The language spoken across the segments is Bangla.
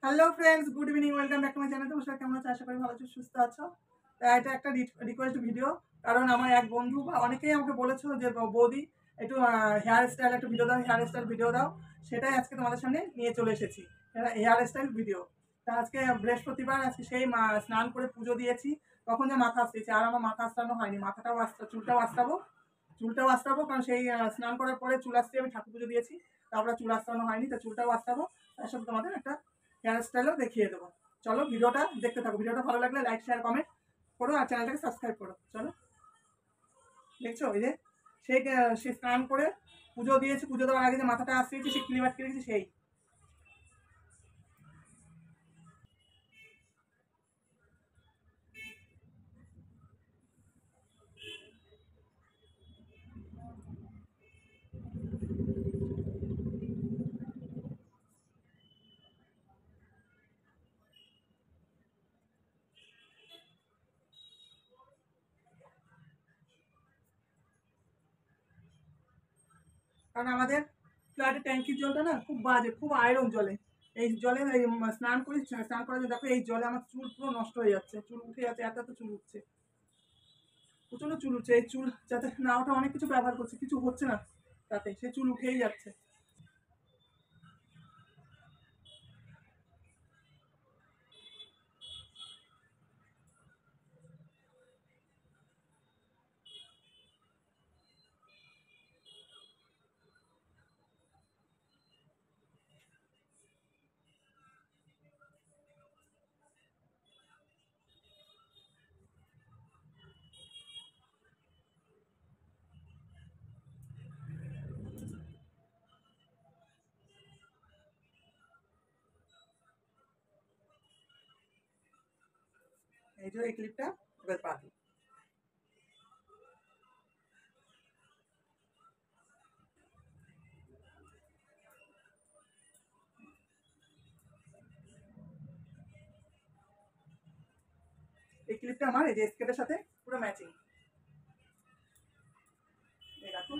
Hello friends, good evening, welcome back to my channel. তোমার সাথে কেমন আছো? আশা করি ভালো আছো, সুস্থ আছো। এটা একটা রিকোয়েস্ট ভিডিও, কারণ আমার এক বন্ধু বা অনেকেই আমাকে বলেছো যে বৌদি একটু হেয়ার স্টাইল একটা ভিডিও দাও, হেয়ার স্টাইল ভিডিও দাও। সেটাই আজকে তোমাদের সামনে নিয়ে চলে এসেছি, হেয়ার স্টাইল ভিডিও। তা আজকে বৃহস্পতিবার, আজকে সেই স্নান করে পুজো দিয়েছি, তখন যে মাথা আসতেছে, আর আমার মাথা আসতানো হয়নি, মাথাটাও চুলটাও আসতাবো, কারণ সেই স্নান করার পরে চুল আসতে আমি ঠাকুর পুজো দিয়েছি, তারপরে চুল আসতানো হয়নি, তো চুলটাও আসতাবো। তার সাথে তোমাদের একটা হেয়ার স্টাইলও দেখিয়ে দেবো। চলো ভিডিওটা দেখতে থাকো, ভিডিওটা ভালো লাগলে লাইক শেয়ার কমেন্ট করো আর চ্যানেলটাকে সাবস্ক্রাইব করো। চলো, দেখছো এই যে সেই সে স্নান করে পুজো দিয়েছে, পুজো দেওয়ার আগে যে মাথাটা আসছে সে ক্লিবাট কেটেছে সেই। কারণ আমাদের ফ্ল্যাটের ট্যাঙ্কির জলটা না খুব বাজে, খুব আয়রন জলে। এই জলে স্নান করি, স্নান করার জন্য দেখো এই জলে আমার চুল পুরো নষ্ট হয়ে যাচ্ছে, চুল উঠে যাচ্ছে, এত এত চুল উঠছে, প্রচন্ড চুল উঠছে। এই চুল যাতে না ওঠা, অনেক কিছু ব্যবহার করছে, কিছু হচ্ছে না, তাতে সে চুল উঠেই যাচ্ছে। এই যে এই ক্লিপটা এবার পা দিই। এই ক্লিপটা আমার এই যে স্কেটের সাথে পুরো ম্যাচিং। এই দেখো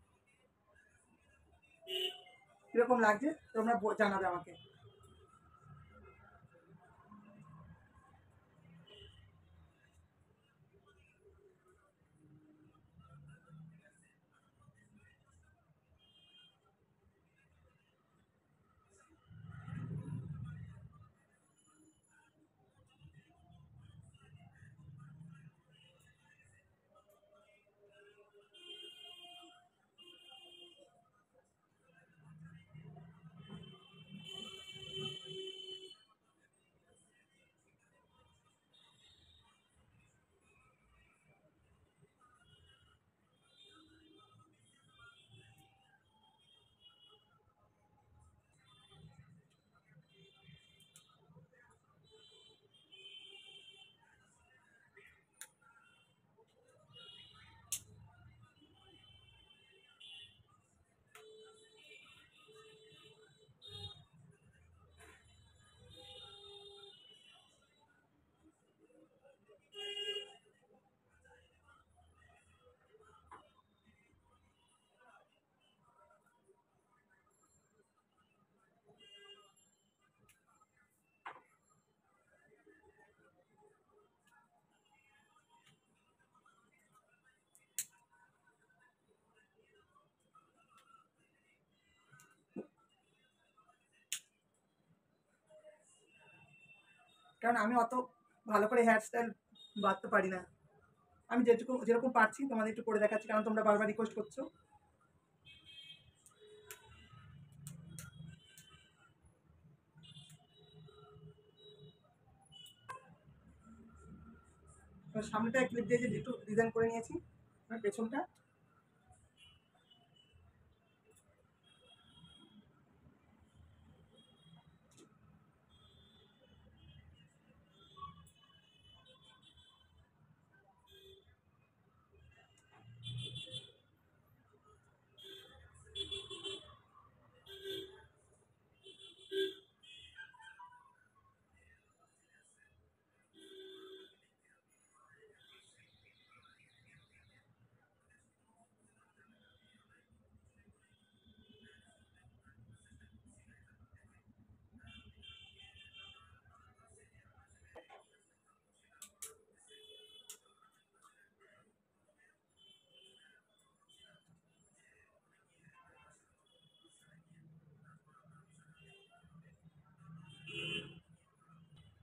কিরকম লাগছে, তোমরা জানাবে আমাকে। কারণ আমি অত ভালো করে হেয়ার স্টাইল বাঁধতে পারি না, আমি যেরকম পারছি তোমাদের একটু করে দেখাচ্ছি, কারণ তোমরা বারবার রিকোয়েস্ট করছো। সামনেটা ক্লিপ দিয়ে যে একটু ডিজাইন করে নিয়েছি, পেছনটা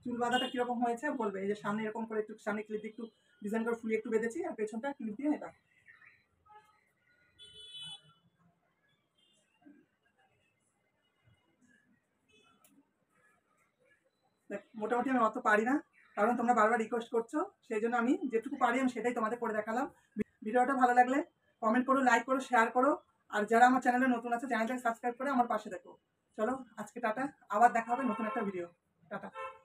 চুল বাঁধাটা কীরকম হয়েছে বলবে। এই যে সামনে এরকম করে একটু সামনে ক্লিপ দিয়ে একটু ডিজাইন করে ফুলিয়ে একটু বেঁধেছি, আর পেছনটা ক্লিপ দিয়ে এটা। দেখ মোটামুটি আমি অত পারি না, কারণ তোমরা বারবার রিকোয়েস্ট করছো, সেই জন্য আমি যেটুকু পারি আমি সেটাই তোমাদের করে দেখালাম। ভিডিওটা ভালো লাগলে কমেন্ট করো, লাইক করো, শেয়ার করো, আর যারা আমার চ্যানেলে নতুন আছে চ্যানেলটাকে সাবস্ক্রাইব করে আমার পাশে দেখো। চলো আজকে টাটা, আবার দেখা হবে নতুন একটা ভিডিও। টাটা।